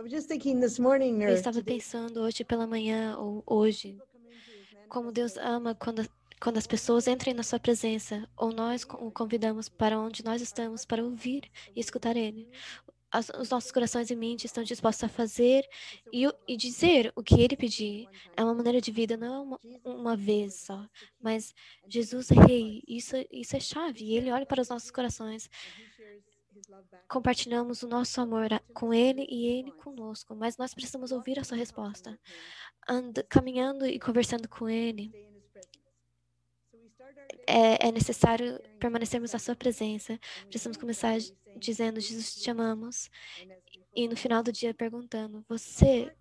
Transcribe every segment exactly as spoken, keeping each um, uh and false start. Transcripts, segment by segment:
Eu estava pensando hoje pela manhã ou hoje, como Deus ama quando, quando as pessoas entram na sua presença, ou nós o convidamos para onde nós estamos para ouvir e escutar Ele. As, os nossos corações e mentes estão dispostos a fazer e, o- e dizer o que Ele pedir. É uma maneira de vida, não é uma, uma vez só. Mas Jesus é Rei, isso, isso é chave. E Ele olha para os nossos corações. Compartilhamos o nosso amor a- com Ele e Ele conosco, mas nós precisamos ouvir a sua resposta. And, caminhando e conversando com Ele, é, é necessário permanecermos na sua presença. Precisamos começar dizendo, Jesus, te amamos. E no final do dia perguntando, você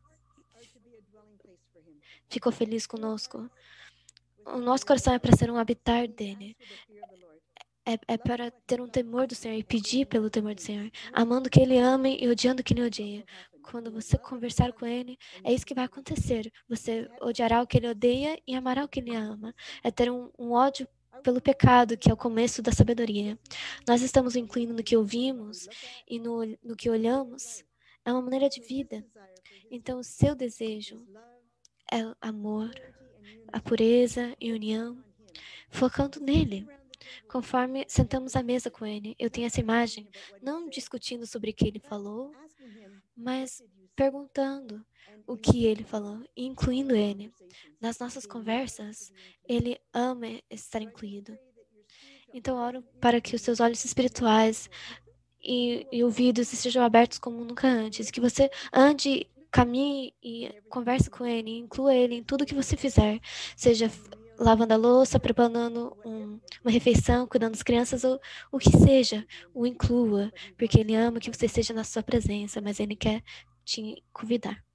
ficou feliz conosco? O nosso coração é para ser um habitar dele. É, é para ter um temor do Senhor e pedir pelo temor do Senhor, amando que Ele ame e odiando que Ele odeia. Quando você conversar com Ele, é isso que vai acontecer. Você odiará o que Ele odeia e amará o que Ele ama. É ter um, um ódio pelo pecado, que é o começo da sabedoria. Nós estamos incluindo no que ouvimos e no, no que olhamos. É uma maneira de vida. Então, o seu desejo é o amor, a pureza e união, focando nele. Conforme sentamos à mesa com ele, eu tenho essa imagem, não discutindo sobre o que ele falou, mas perguntando o que ele falou, e incluindo ele. Nas nossas conversas, ele ama estar incluído. Então, oro para que os seus olhos espirituais e, e ouvidos estejam abertos como nunca antes, que você ande, caminhe e converse com ele, inclua ele em tudo que você fizer, seja lavando a louça, preparando um, uma refeição, cuidando das crianças, ou o que seja, o inclua, porque ele ama que você esteja na sua presença, mas ele quer te convidar.